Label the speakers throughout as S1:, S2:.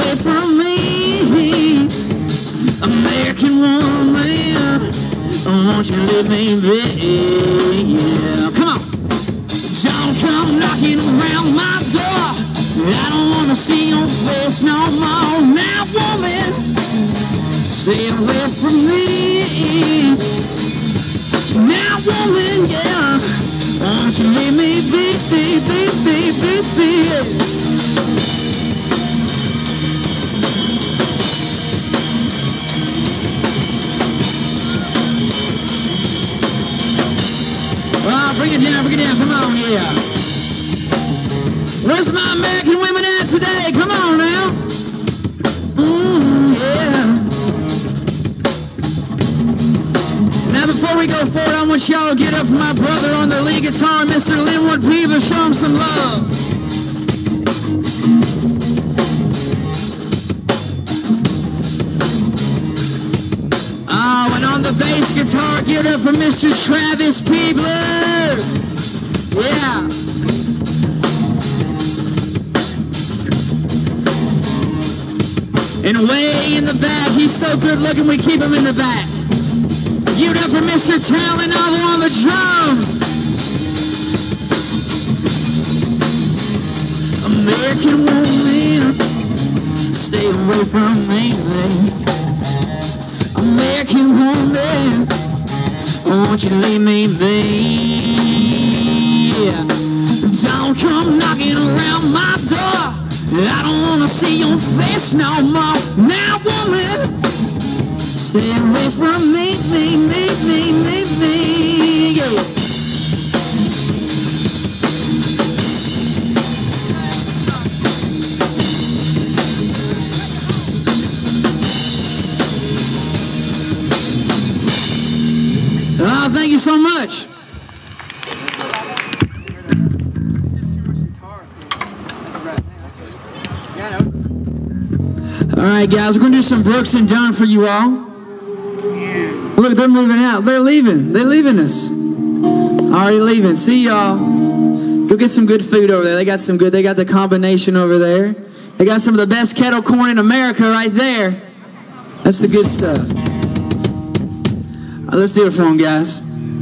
S1: away from me. American woman, won't you let me be? Yeah, come on. Don't come knocking around my door. I don't wanna see your face no more. Now, woman, stay away from me. Now, woman, yeah, won't you let me be? Bring it down, come on, yeah. Where's my American women at today? Come on now. Yeah. Now before we go forward, I want y'all to get up for my brother on the lead guitar, Mr. Linwood Peever. Show him some love. Oh, and on the bass guitar, get up for Mr. Travis Peebler. Yeah. And way in the back, he's so good looking, we keep him in the back. Give it up for Mr. Talanovo on the drums. American woman, stay away from me, babe. American woman, won't you leave me be? Don't come knocking around my door. I don't wanna see your face no more. Now, woman, stay away from me, yeah. Oh, thank you so much. All right, guys, we're going to do some Brooks and Dunn for you all. Look, they're moving out. They're leaving. They're leaving us. Already leaving. See y'all. Go get some good food over there. They got some good. They got the combination over there. They got some of the best kettle corn in America right there. That's the good stuff. All right, let's do it for them, guys.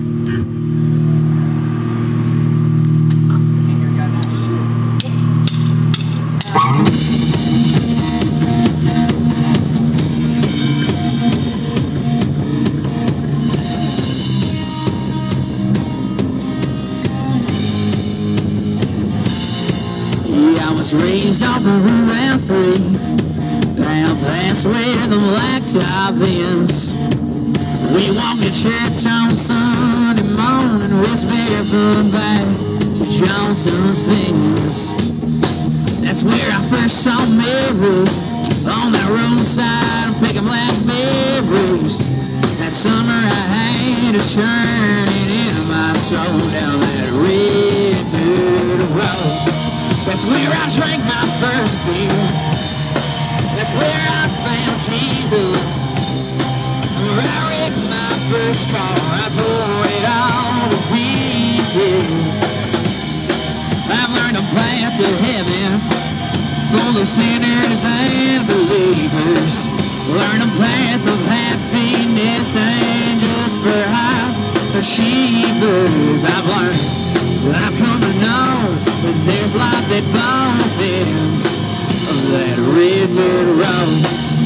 S1: Raised off of Route and free, down past where the blacktop is. We walk to church on Sunday morning, wrist barefoot back to Johnson's Fence. That's where I first saw Mary, on that roadside picking blackberries. That summer I had a churning in my soul down that red dirt road. That's where I drank my first beer. That's where I found Jesus. Where I wrecked my first car. I tore it all to pieces. I've learned a path to heaven for the sinners and believers. Learned a path of happiness and just for high achievers. I've learned, I've come to know that there's life at both ends of that red dirt road.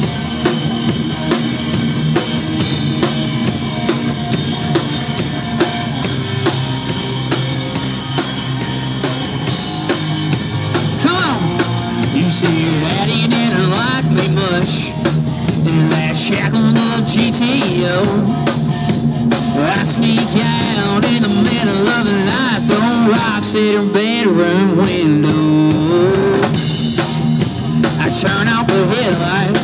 S1: Come on! You see your daddy didn't like me much in that shackled up GTO. I sneak out in the middle of the night, throw rocks at her bedroom window. I turn off the headlights,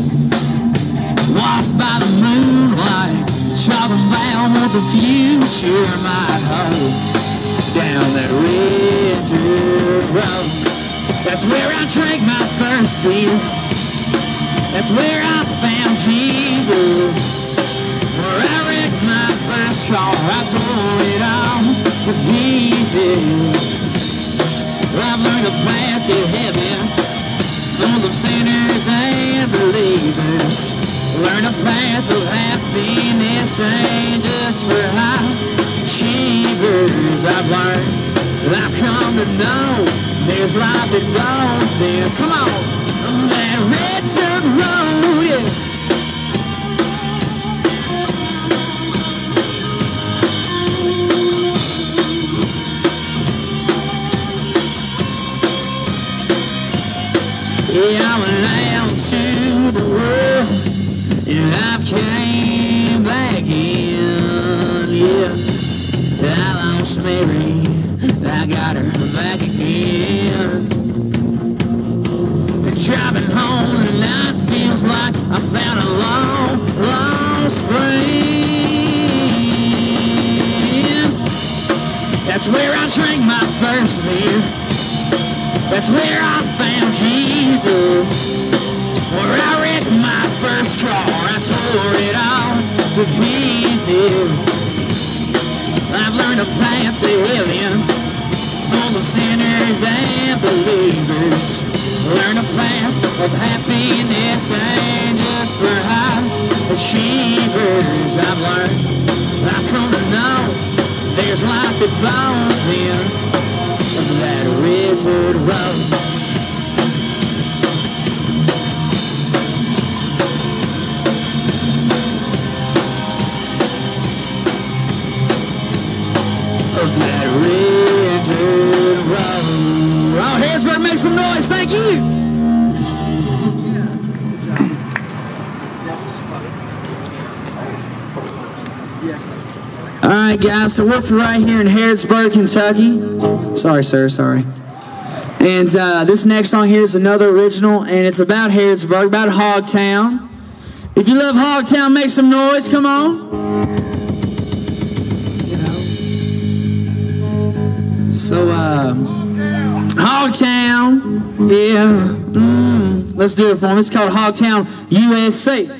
S1: walk by the moonlight, talking about what the future might hold down that red dirt road. That's where I drank my first beer. That's where I found Jesus. Where I wrecked my first car, I tore it all to pieces. I've learned a path to heaven full of sinners and believers. Learn a path of happiness ain't just for high achievers. I've learned, I've come to know, there's life that goes there. Come on, that red dirt road, yeah. Yeah, I went out to the world and I came back in. Yeah, I lost Mary, I got her back again. And driving home tonight feels like I found a long, lost friend. That's where I drank my first beer. That's where I found Jesus. Where I wrecked my first car, I tore it all to pieces. I've learned a path to heaven, full of sinners and believers. Learn a path of happiness ain't just for high achievers. I've learned, I've come to know, there's life that both ends of that red dirt road. Of that red dirt road. Oh, Harrodsburg, make some noise. Thank you. All right, guys, so we're right here in Harrodsburg, Kentucky. Sorry, sir, sorry. And this next song here is another original, and it's about Harrodsburg, about Hogtown. If you love Hogtown, make some noise, come on. So, Hogtown, yeah, let's do it for them. It's called Hogtown, USA.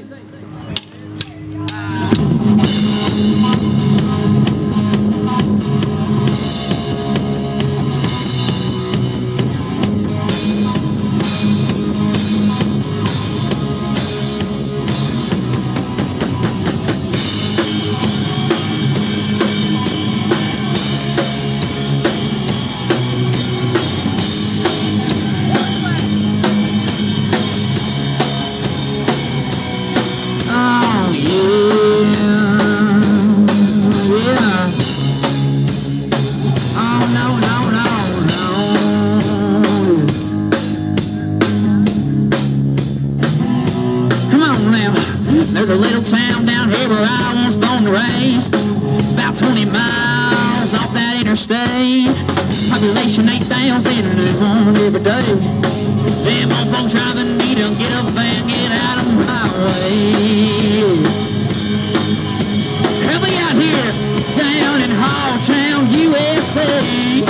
S1: There's a little town down here where I was born and raised, about 20 miles off that interstate. Population 8,000 and they want every day. Them old folks driving me to get up and get out of my way. Help me out here down in Hogtown, USA.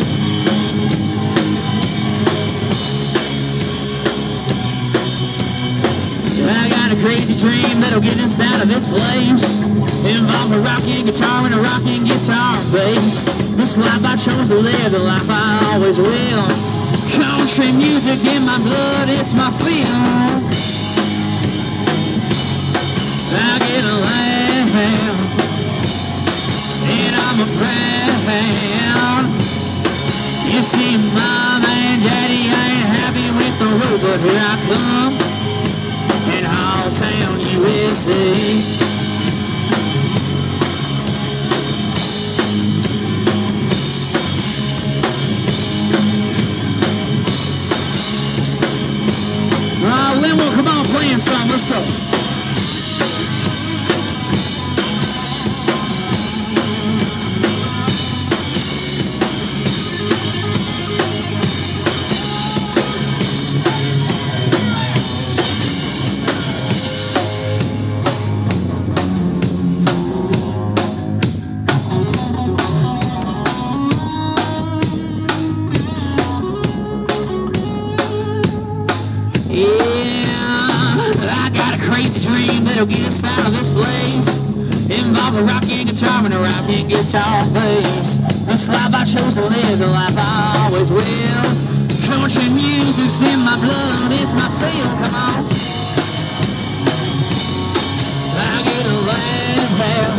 S1: I got a crazy dream that'll get us out of this place. Involves a rocking guitar and a rocking guitar bass. This life I chose to live, the life I always will. Country music in my blood, it's my feel. I get a laugh, and I'm a proud. You see, Mom and Daddy ain't happy with the road, but here I come. In Hogtown, USA. Lynn will come on playing some. Let's go. Get us out of this place. Involves a rocking guitar and a rocking guitar bass. This life I chose to live, the life I always will. Country music's in my blood, it's my feel, come on. I get a laugh,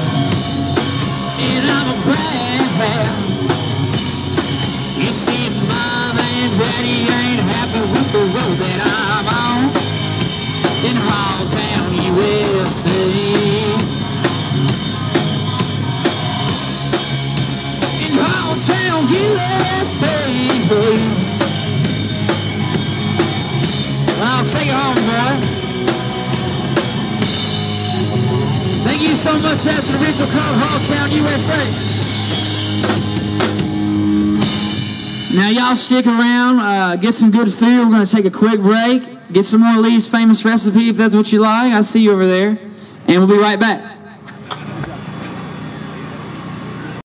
S1: and I'm a proud. You see, Mom and Daddy ain't happy with the road that I'm on. In Halltown, USA. In Halltown, USA. I'll take it home, boy. Thank you so much. That's an original called Halltown, USA. Now y'all stick around, get some good food. We're going to take a quick break, get some more Lee's famous recipe if that's what you like. I see you over there, and we'll be right back.